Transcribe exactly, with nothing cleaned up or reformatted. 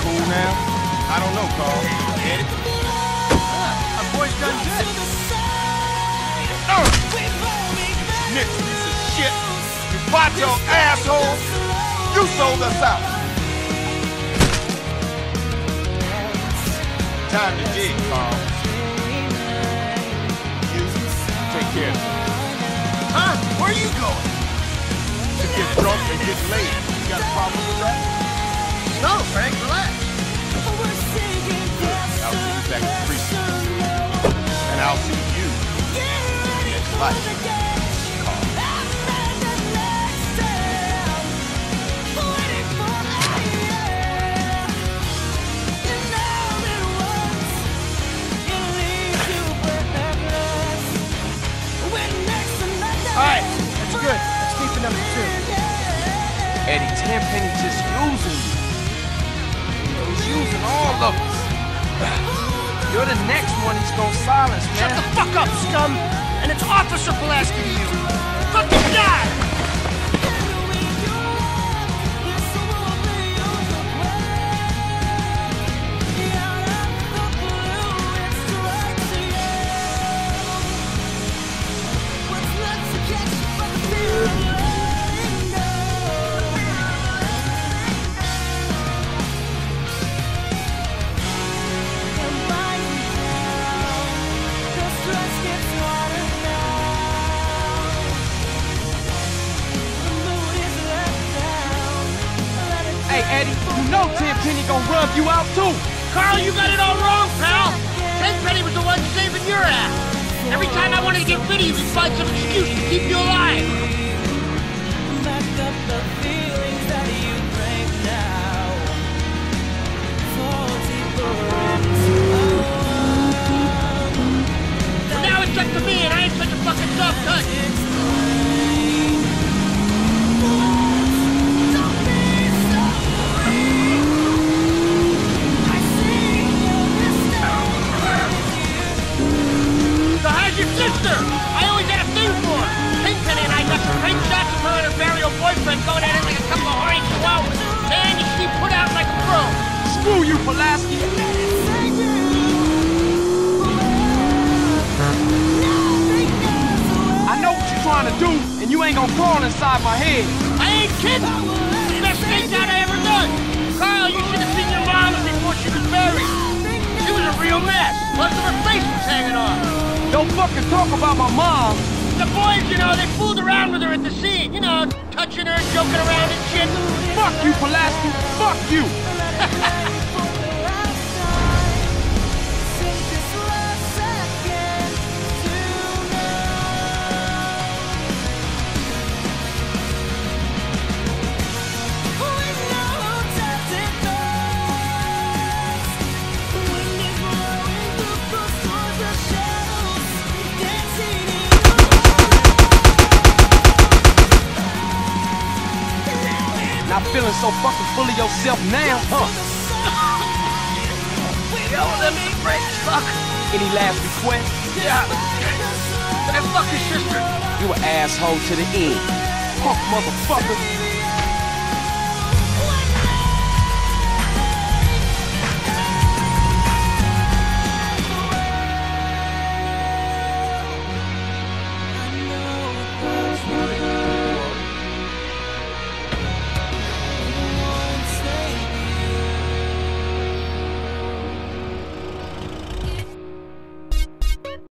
cool now? I don't know, Carl. Get it? My boy's done good. Uh, Snitch piece of shit. You Pacho asshole. You sold us out. Time to dig, Carl. You take care of it. Huh? Where are you going? To get drunk and get laid. You got a problem with that? No, Frank, relax. I'll see you back at the precinct. And I'll see you next life. Carl. Alright, that's good. Let's keep it number two. Eddie Tenpenny just using you. He's using all of us. You're the next one he's gonna silence, man. Shut the fuck up, scum! And it's Officer Pulaski to you! Fucking die! Hey, Eddie, you know Tenpenny gonna rub you out too. Carl, you got it all wrong, pal! Tenpenny was the one saving your ass! Every time I wanted to get rid of you, he'd find some excuse to keep you alive! But now it's up to me, and I ain't such a fucking soft touch! Your sister! I always had a thing for her! Tenpenny and I got some great shots of her and her burial boyfriend going at it like a couple of horny chihuahuas. Man, you she put out like a pro! Screw you, Pulaski! I know what you're trying to do, and you ain't gonna crawl inside my head. I ain't kidding! The best thing that I ever done! Carl, you should have seen your mom before she was buried! She was a real mess! Most of her face was hanging off! Don't fucking talk about my mom! The boys, you know, they fooled around with her at the scene. You know, touching her, joking around and shit. Fuck you, Pulaski! Fuck you! Not feeling so fucking full of yourself now, huh? Yo, let me break, fuck. Any last requests? Yeah. Can I fuck your sister? You an asshole to the end. Punk motherfucker.